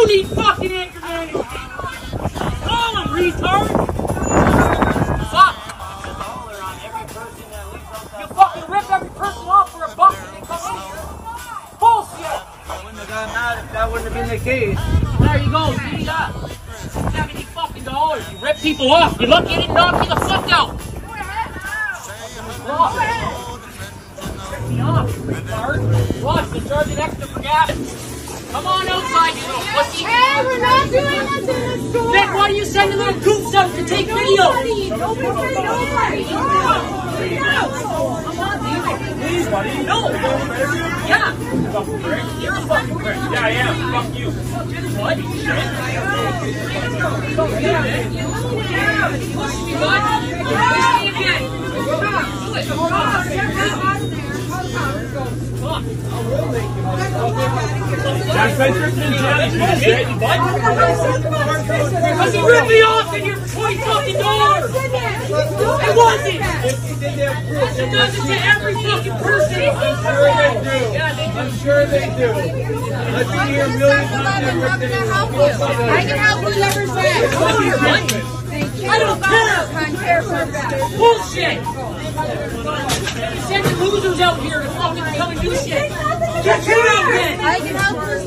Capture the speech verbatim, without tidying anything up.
You need fucking aggravating. Call him, retard. Fuck. You fucking rip every person off for a buck and they come in here. Bullshit. I wouldn't have done that if that wouldn't have been the case. There you go, see that? seventy fucking dollars. You rip people off. You look at it, knock you the fuck out. Go ahead. Rip me off, retard. Watch, they're charging extra for gas. Come on outside, you little pussy. Hey, we're not doing this in the store. Then why do you send the little goofs out to take video? Nobody, nobody, nobody. Come on, dude. Please, buddy. No. Yeah. You're a fucking prick. Yeah, I am. Fuck you. What? Push me, bud. Push me again. Do it. Come on. Fuck. Jack Bencher's been jailed. Because he ripped me off in here for twenty fucking dollars. It wasn't. It does it to every fucking person. I'm sure they do. I'm sure they do. I've been here millions of times. I can help whoever's there. Come here, bud. I don't care. Bullshit. You're sending losers out here to fucking come and do shit. Get your out then. I can help